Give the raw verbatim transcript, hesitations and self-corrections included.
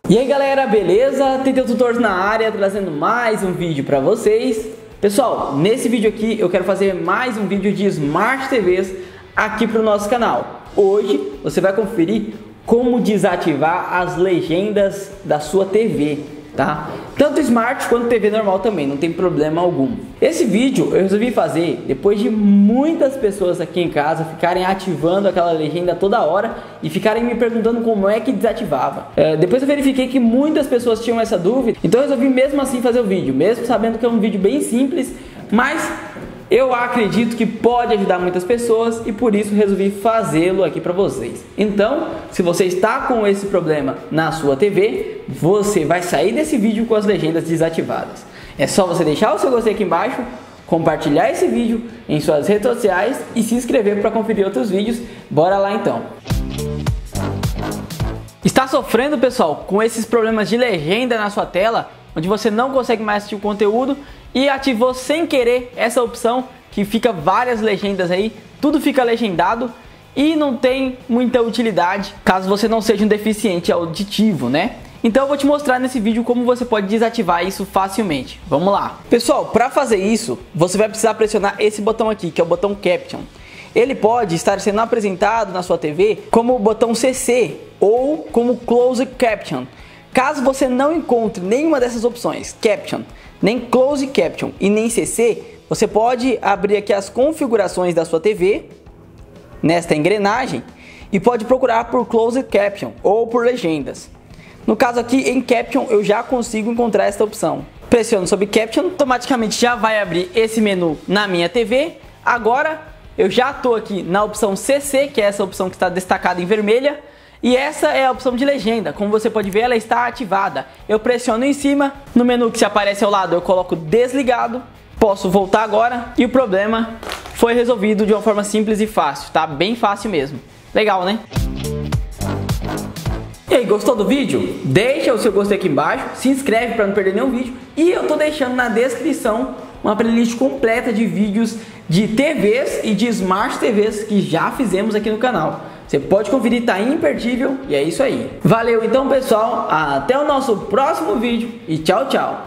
E aí galera, beleza? Tentei Tutores na área, trazendo mais um vídeo para vocês. Pessoal, nesse vídeo aqui eu quero fazer mais um vídeo de Smart T Vs aqui para o nosso canal. Hoje você vai conferir como desativar as legendas da sua T V, tá? Tanto Smart quanto T V normal também, não tem problema algum. Esse vídeo eu resolvi fazer depois de muitas pessoas aqui em casa ficarem ativando aquela legenda toda hora e ficarem me perguntando como é que desativava. É, depois eu verifiquei que muitas pessoas tinham essa dúvida, então eu resolvi mesmo assim fazer o vídeo, mesmo sabendo que é um vídeo bem simples, mas eu acredito que pode ajudar muitas pessoas e por isso resolvi fazê-lo aqui para vocês. Então, se você está com esse problema na sua T V, você vai sair desse vídeo com as legendas desativadas. É só você deixar o seu gostei aqui embaixo, compartilhar esse vídeo em suas redes sociais e se inscrever para conferir outros vídeos. Bora lá então! Está sofrendo, pessoal, com esses problemas de legenda na sua tela, onde você não consegue mais assistir o conteúdo e ativou sem querer essa opção que fica várias legendas aí, tudo fica legendado e não tem muita utilidade caso você não seja um deficiente auditivo, né? Então eu vou te mostrar nesse vídeo como você pode desativar isso facilmente. Vamos lá. Pessoal, para fazer isso, você vai precisar pressionar esse botão aqui, que é o botão Caption. Ele pode estar sendo apresentado na sua T V como o botão C C ou como Close Caption. Caso você não encontre nenhuma dessas opções, Caption, nem Close Caption e nem C C, você pode abrir aqui as configurações da sua T V, nesta engrenagem, e pode procurar por Close Caption ou por legendas. No caso aqui, em Caption, eu já consigo encontrar esta opção. Pressiono sobre Caption, automaticamente já vai abrir esse menu na minha T V. Agora, eu já estou aqui na opção C C, que é essa opção que está destacada em vermelha. E essa é a opção de legenda, como você pode ver ela está ativada. Eu pressiono em cima, no menu que se aparece ao lado eu coloco desligado, posso voltar agora e o problema foi resolvido de uma forma simples e fácil, tá? Bem fácil mesmo. Legal, né? E aí, gostou do vídeo? Deixa o seu gostei aqui embaixo, se inscreve para não perder nenhum vídeo e eu tô deixando na descrição uma playlist completa de vídeos de T Vs e de Smart T Vs que já fizemos aqui no canal. Você pode conferir, tá imperdível e é isso aí. Valeu então, pessoal, até o nosso próximo vídeo e tchau, tchau.